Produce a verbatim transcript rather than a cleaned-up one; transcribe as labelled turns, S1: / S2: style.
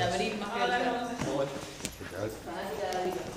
S1: abril más que
S2: Hola,
S1: el
S2: ¿cómo estás?
S3: ¿Qué tal?
S1: fanática de abril.